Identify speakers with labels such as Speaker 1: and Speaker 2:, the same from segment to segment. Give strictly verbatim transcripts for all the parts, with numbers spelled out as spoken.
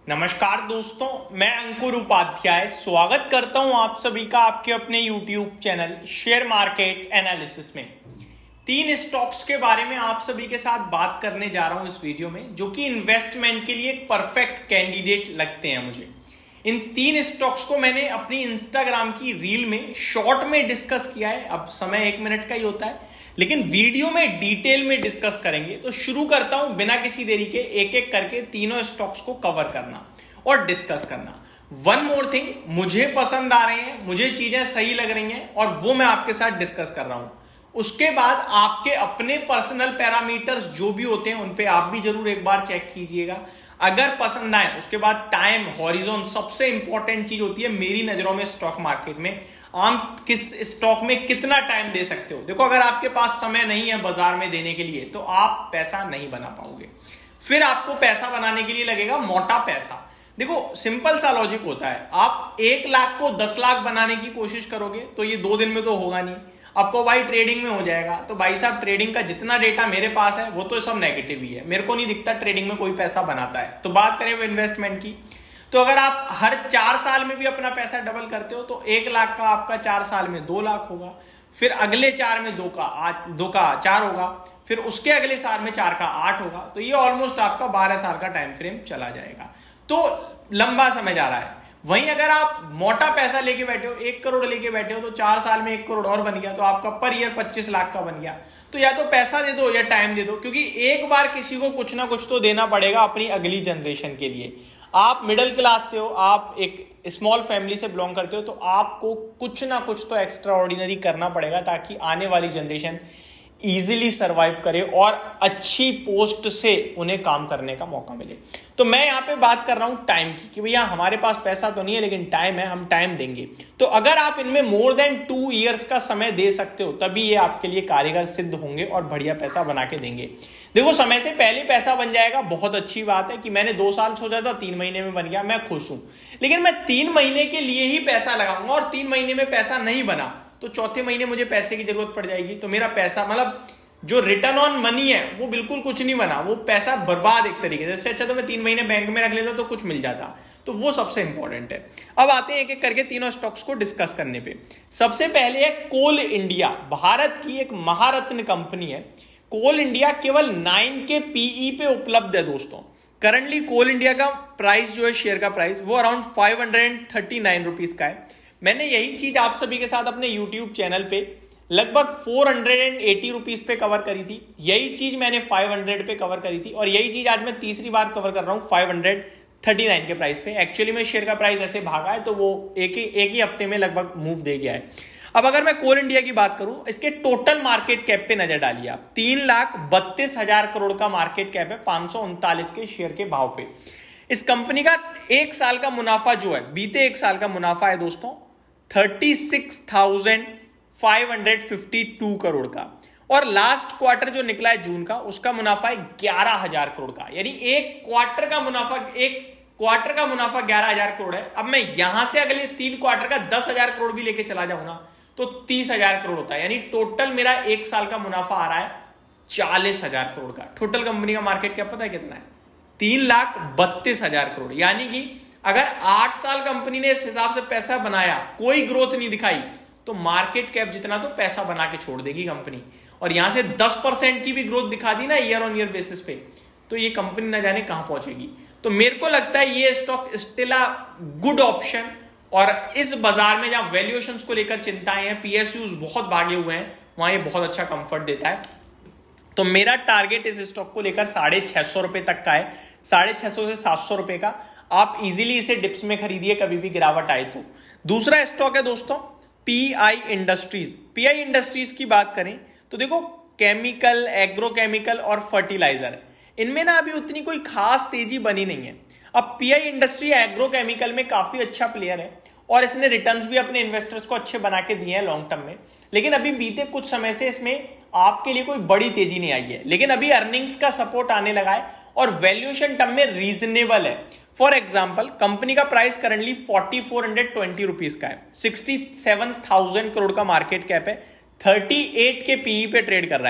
Speaker 1: नमस्कार दोस्तों, मैं अंकुर उपाध्याय स्वागत करता हूं आप सभी का आपके अपने YouTube channel share market analysis में। तीन स्टॉक्स के बारे में आप सभी के साथ बात करने जा रहा हूं इस वीडियो में, जो कि इन्वेस्टमेंट के लिए एक परफेक्ट कैंडिडेट लगते हैं मुझे। इन तीन स्टॉक्स को मैंने अपनी इंस्टाग्राम की रील में शॉर्ट में डिस्कस किया है। अब समय एक मिनट का ही होता है, लेकिन वीडियो में डिटेल में डिस्कस करेंगे। तो शुरू करता हूं बिना किसी देरी के, एक एक करके तीनों स्टॉक्स को कवर करना और डिस्कस करना। वन मोर थिंग, मुझे पसंद आ रहे हैं, मुझे चीजें सही लग रही हैं और वो मैं आपके साथ डिस्कस कर रहा हूं। उसके बाद आपके अपने पर्सनल पैरामीटर्स जो भी होते हैं उन पे आप भी जरूर एक बार चेक कीजिएगा। अगर पसंद आए उसके बाद टाइम हॉरिजॉन सबसे इंपॉर्टेंट चीज होती है मेरी नजरों में स्टॉक मार्केट में। आप किस स्टॉक में कितना टाइम दे सकते हो। देखो, अगर आपके पास समय नहीं है बाजार में देने के लिए तो आप पैसा नहीं बना पाओगे। फिर आपको पैसा बनाने के लिए लगेगा मोटा पैसा। देखो, सिंपल सा लॉजिक होता है। आप एक लाख को दस लाख बनाने की कोशिश करोगे तो ये दो दिन में तो होगा नहीं। आपको भाई ट्रेडिंग में हो जाएगा, तो भाई साहब ट्रेडिंग का जितना डेटा मेरे पास है वो तो सब नेगेटिव ही है। मेरे को नहीं दिखता ट्रेडिंग में कोई पैसा बनाता है। तो बात करें इन्वेस्टमेंट की, तो अगर आप हर चार साल में भी अपना पैसा डबल करते हो तो एक लाख का आपका चार साल में दो लाख होगा। फिर अगले चार में दो का आठ, दो का चार होगा। फिर उसके अगले साल में चार का आठ होगा। तो ये ऑलमोस्ट आपका बारह साल का टाइम फ्रेम चला जाएगा। तो लंबा समय जा रहा है। वहीं अगर आप मोटा पैसा लेके बैठे हो, एक करोड़ लेके बैठे हो, तो चार साल में एक करोड़ और बन गया, तो आपका पर ईयर पच्चीस लाख का बन गया। तो या तो पैसा दे दो या टाइम दे दो, क्योंकि एक बार किसी को कुछ ना कुछ तो देना पड़ेगा अपनी अगली जनरेशन के लिए। आप मिडिल क्लास से हो, आप एक स्मॉल फैमिली से बिलोंग करते हो, तो आपको कुछ ना कुछ तो एक्स्ट्रा ऑर्डिनरी करना पड़ेगा ताकि आने वाली जनरेशन इजीली सरवाइव करे और अच्छी पोस्ट से उन्हें काम करने का मौका मिले। तो मैं यहाँ पे बात कर रहा हूँ टाइम की, कि भैया हमारे पास पैसा तो नहीं है लेकिन टाइम है, हम टाइम देंगे। तो अगर आप इनमें मोर देन टू इयर्स का समय दे सकते हो तभी ये आपके लिए कारीगर सिद्ध होंगे और बढ़िया पैसा बना के देंगे। देखो, समय से पहले पैसा बन जाएगा, बहुत अच्छी बात है कि मैंने दो साल सोचा था, तीन महीने में बन गया, मैं खुश हूं। लेकिन मैं तीन महीने के लिए ही पैसा लगाऊंगा और तीन महीने में पैसा नहीं बना तो चौथे महीने मुझे पैसे की जरूरत पड़ जाएगी। तो मेरा पैसा, मतलब जो रिटर्न ऑन मनी है वो बिल्कुल कुछ नहीं बना, वो पैसा बर्बाद एक तरीके से। इससे अच्छा तो मैं तीन महीने बैंक में रख लेता तो कुछ मिल जाता। तो वो सबसे इंपॉर्टेंट है। अब आते हैं एक एक करके तीनों स्टॉक्स को डिस्कस करने पे। सबसे पहले है कोल इंडिया, भारत की एक महारत्न कंपनी है। कोल इंडिया केवल नाइन के पीई पे उपलब्ध है दोस्तों। करंटली कोल इंडिया का प्राइस जो है, शेयर का प्राइस, वो around five hundred thirty nine rupees का है। मैंने यही चीज आप सभी के साथ अपने यूट्यूब चैनल पे लगभग फोर हंड्रेड एटी रुपीज पे कवर करी थी। यही चीज मैंने फाइव हंड्रेड पे कवर करी थी और यही चीज आज मैं तीसरी बार कवर कर रहा हूं फाइव हंड्रेड थर्टी नाइन के प्राइस पे। एक्चुअली में शेयर का प्राइस ऐसे भागा है तो वो एक ही एक ही हफ्ते में लगभग मूव दे गया है। अब अगर मैं कोल इंडिया की बात करूं, इसके टोटल मार्केट कैप पे नजर डालिए आप। तीन लाख बत्तीस हजार करोड़ का मार्केट कैप है, पांच सौ उनतालीस के शेयर के भाव पे। इस कंपनी का एक साल का मुनाफा जो है, बीते एक साल का मुनाफा है दोस्तों thirty six thousand five hundred fifty two crore का। और लास्ट क्वार्टर जो निकला है जून का, उसका मुनाफा है ग्यारह हजार करोड़ का। यानी एक क्वार्टर का मुनाफा एक क्वार्टर का मुनाफा ग्यारह हजार करोड़ है। अब मैं यहां से अगले तीन क्वार्टर का दस हजार करोड़ भी लेके चला जाऊं ना तो तीस हजार करोड़ होता है। यानी टोटल मेरा एक साल का मुनाफा आ रहा है चालीस हजार करोड़ का। टोटल कंपनी का मार्केट कैप पता है कितना है? तीन लाख बत्तीस हजार करोड़। यानी कि अगर आठ साल कंपनी ने इस हिसाब से पैसा बनाया, कोई ग्रोथ नहीं दिखाई, तो मार्केट कैप जितना तो पैसा बना के छोड़ देगी कंपनी। और यहां से दस परसेंट की भी ग्रोथ दिखा दी ना ईयर ऑन ईयर बेसिस पे, तो ये कंपनी ना जाने कहां पहुंचेगी। तो मेरे को लगता है ये stock still a good option. और इस बाजार में जहां वैल्यूएशंस को लेकर चिंताएं हैं, पीएसयूज बहुत भागे हुए हैं, वहां ये बहुत अच्छा कंफर्ट देता है। तो मेरा टारगेट इस स्टॉक को लेकर साढ़े छह सौ रुपए तक का है, साढ़े छह सौ से सात सौ रुपए का। आप इजीली इसे डिप्स में खरीदिए कभी भी गिरावट आए तो। दूसरा स्टॉक है दोस्तों पीआई इंडस्ट्रीज। पीआई इंडस्ट्रीज की बात करें तो देखो, केमिकल, एग्रोकेमिकल और फर्टिलाइजर, इनमें ना अभी उतनी कोई खास तेजी बनी नहीं है। अब पीआई इंडस्ट्री एग्रोकेमिकल में काफी अच्छा प्लेयर है और इसने रिटर्न्स भी अपने इन्वेस्टर्स को अच्छे बना के दिए हैं लॉन्ग टर्म में। लेकिन अभी बीते कुछ समय से इसमें आपके लिए कोई बड़ी तेजी नहीं आई है। लेकिन अभी अर्निंग्स का सपोर्ट आने लगा है और वैल्यूएशन टर्म में रीजनेबल है। फॉर एग्जांपल, कंपनी का price currently forty four hundred twenty rupees का है, सिक्सटी सेवन थाउजेंड करोड़ का मार्केट कैप है, थर्टी एट के पीई पे ट्रेड कर रहा है।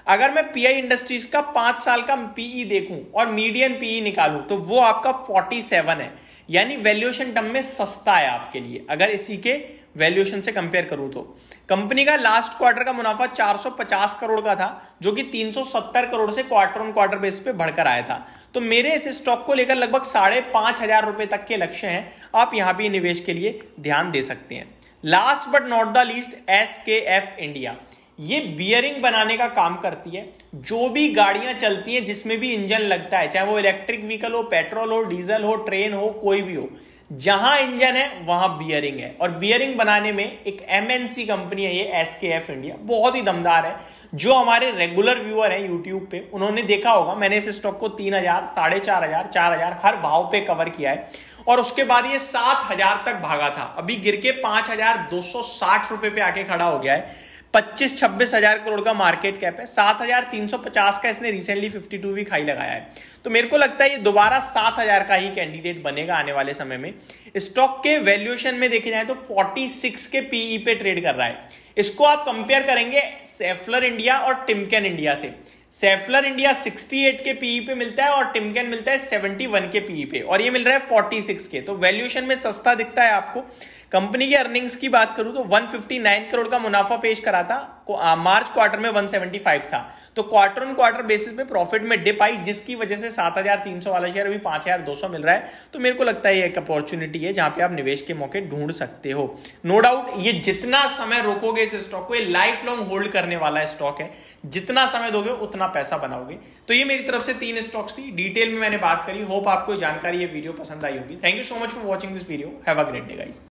Speaker 1: अगर मैं पीआई इंडस्ट्रीज का पांच साल का पीई देखूं और मीडियन पीई निकालूं तो वो आपका सैंतालीस है, यानी वैल्यूएशन टर्म में सस्ता है आपके लिए अगर इसी के वैल्यूएशन से कंपेयर करूं तो। कंपनी का लास्ट क्वार्टर का मुनाफा चार सौ पचास करोड़ का था, जो कि तीन सौ सत्तर करोड़ से क्वार्टर ऑन क्वार्टर बेस पे बढ़कर आया था। तो मेरे इस स्टॉक को लेकर लगभग साढ़े पांच हजार रुपए तक के लक्ष्य हैं, आप यहां भी निवेश के लिए ध्यान दे सकते हैं। Last but not the least, SKF India, ये बियरिंग बनाने का काम करती है। जो भी गाड़ियां चलती हैं जिसमें भी इंजन लगता है, चाहे वो इलेक्ट्रिक व्हीकल हो, पेट्रोल हो, डीजल हो, ट्रेन हो, कोई भी हो, जहां इंजन है वहां बियरिंग है। और बियरिंग बनाने में एक एमएनसी कंपनी है ये एसकेएफ इंडिया, बहुत ही दमदार है। जो हमारे रेगुलर व्यूअर हैं यूट्यूब पे, उन्होंने देखा होगा मैंने इस स्टॉक को तीन हजार साढ़े चार हजार चार हजार हर भाव पे कवर किया है, और उसके बाद ये सात हजार तक भागा था। अभी गिर के पांच हजार दो सौ साठ रुपए पे आके खड़ा हो गया है। पच्चीस छब्बीस हजार करोड़ का मार्केट कैप है, सात हजार तीन सौ पचास का इसने रिसेंटली बावन वीक हाई लगाया है। तो मेरे को लगता है ये दोबारा सात हजार का ही कैंडिडेट बनेगा आने वाले समय में। स्टॉक के वैल्यूएशन में देखे जाए तो छियालीस के पीई पे ट्रेड कर रहा है। इसको आप कंपेयर करेंगे सेफलर इंडिया और टिमकेन इंडिया से। सेफलर इंडिया अड़सठ के पीई पे मिलता है और टिमकेन मिलता है इकहत्तर के पीई पे, और ये मिल रहा है छियालीस के। तो वैल्यूएशन में सस्ता दिखता है आपको। कंपनी के अर्निंग्स की बात करूं तो एक सौ उनसठ करोड़ का मुनाफा पेश करा था, मार्च क्वार्टर में एक सौ पचहत्तर था। तो क्वार्टर ऑन क्वार्टर बेसिस पे प्रॉफिट में डिप आई, जिसकी वजह से सात हजार तीन सौ वाला शेयर अभी पांच हजार दो सौ मिल रहा है। तो मेरे को लगता है ये एक अपॉर्चुनिटी है जहां पे आप निवेश के मौके ढूंढ सकते हो। नो डाउट ये जितना समय रोकोगे इस स्टॉक को, ये लाइफ लॉन्ग होल्ड करने वाला स्टॉक है। जितना समय दोगे उतना पैसा बनाओगे। तो ये मेरी तरफ से तीन स्टॉक्स थी, डिटेल में मैंने बात करी। होप आपको जानकारी ये वीडियो पसंद आई होगी। Thank you so much for watching this video. Have a great day guys.